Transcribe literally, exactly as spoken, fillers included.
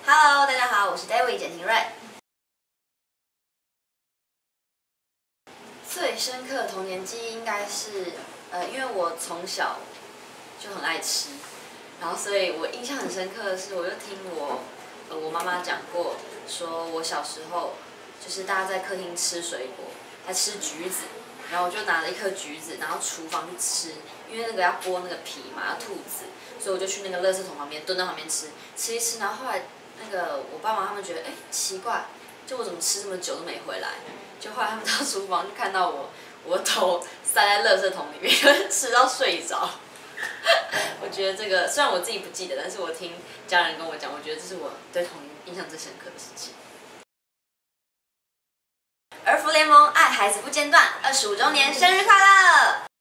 Hello， 大家好，我是 David 简廷瑞。最深刻的童年记忆应该是，呃，因为我从小就很爱吃，然后所以我印象很深刻的是，我就听我呃我妈妈讲过，说我小时候就是大家在客厅吃水果，在吃橘子，然后我就拿了一颗橘子，然后厨房去吃，因为那个要剥那个皮嘛，要吐籽，所以我就去那个垃圾桶旁边蹲在旁边吃，吃一吃，然后后来那个我爸妈他们觉得，哎，奇怪，就我怎么吃这么久都没回来，就后来他们到厨房就看到我，我头塞在垃圾桶里面，吃到睡着。我觉得这个虽然我自己不记得，但是我听家人跟我讲，我觉得这是我对童年印象最深刻的事情。儿福联盟爱孩子不间断，二十五周年生日快乐！